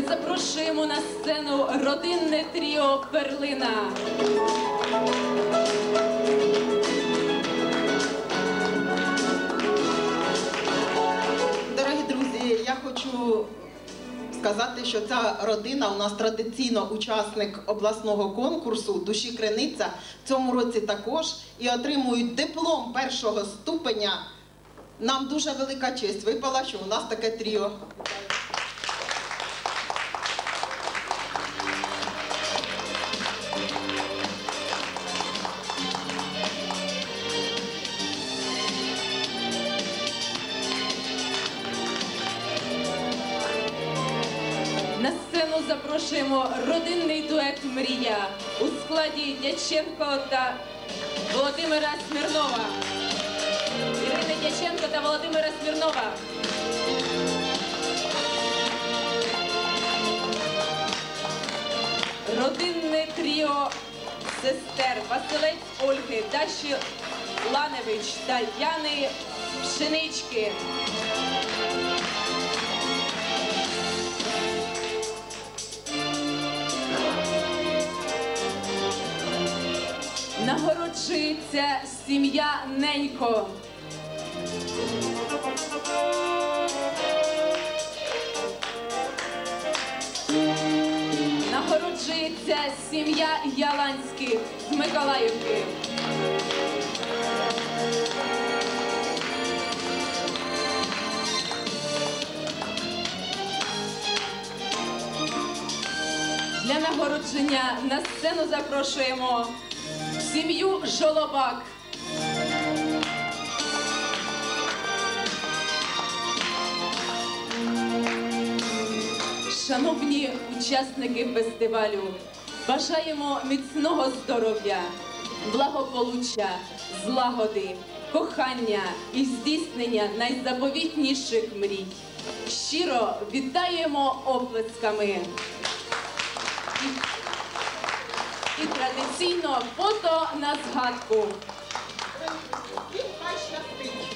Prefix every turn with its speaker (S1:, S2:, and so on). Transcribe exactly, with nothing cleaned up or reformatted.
S1: запрошуємо на сцену родинне тріо «Перлина».
S2: Дорогі друзі, я хочу сказати, що ця родина у нас традиційно учасник обласного конкурсу «Душі Криниця». В цьому році також і отримують диплом першого ступеня. Нам дуже велика честь випала, що у нас таке тріо.
S1: На сцену запрошуємо родинний дует «Мрія» у складі Дяченко та Володимира Смірнова. Ірини Дяченко та Володимира Смірнова. Родинне тріо сестер Василець Ольги, Даші Ланевич та Яни Пшенички. Нагороджується сім'я Ненько. Нагороджується сім'я Яланських з Миколаївки. Для нагородження на сцену запрошуємо сім'ю Жолобак. Шановні учасники фестивалю, бажаємо міцного здоров'я, благополуччя, злагоди, кохання і здійснення найзаповітніших мрій. Щиро вітаємо оплесками. І, і традиційно фото на згадку.
S2: Хай щастить!